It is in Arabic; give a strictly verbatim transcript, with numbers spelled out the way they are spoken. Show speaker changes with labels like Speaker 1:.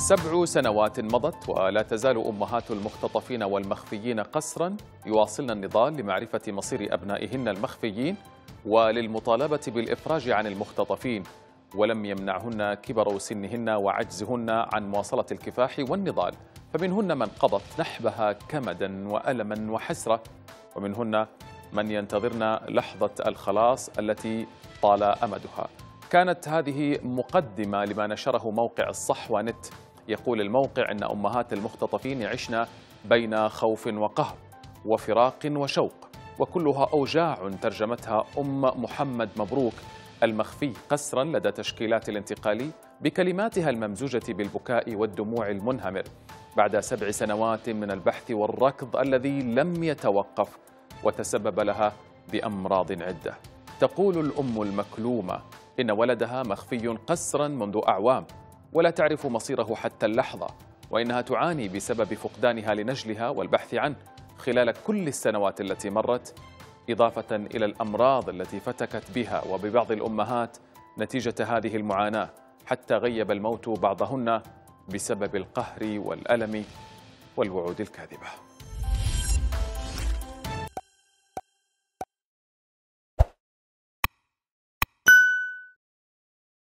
Speaker 1: سبع سنوات مضت ولا تزال أمهات المختطفين والمخفيين قسرا يواصلن النضال لمعرفة مصير أبنائهن المخفيين وللمطالبة بالإفراج عن المختطفين، ولم يمنعهن كبر سنهن وعجزهن عن مواصلة الكفاح والنضال، فمنهن من قضت نحبها كمدا وألما وحسرة، ومنهن من ينتظرن لحظة الخلاص التي طال أمدها. كانت هذه مقدمة لما نشره موقع الصحوة نت. يقول الموقع إن أمهات المختطفين يعشن بين خوف وقهر وفراق وشوق، وكلها أوجاع ترجمتها أم محمد مبروك المخفي قسرا لدى تشكيلات الانتقالي بكلماتها الممزوجة بالبكاء والدموع المنهمر بعد سبع سنوات من البحث والركض الذي لم يتوقف وتسبب لها بأمراض عدة. تقول الأم المكلومة إن ولدها مخفي قسرا منذ أعوام ولا تعرف مصيره حتى اللحظة، وإنها تعاني بسبب فقدانها لنجلها والبحث عنه خلال كل السنوات التي مرت، إضافة إلى الأمراض التي فتكت بها وببعض الأمهات نتيجة هذه المعاناة، حتى غيب الموت بعضهن بسبب القهر والألم والوعود الكاذبة.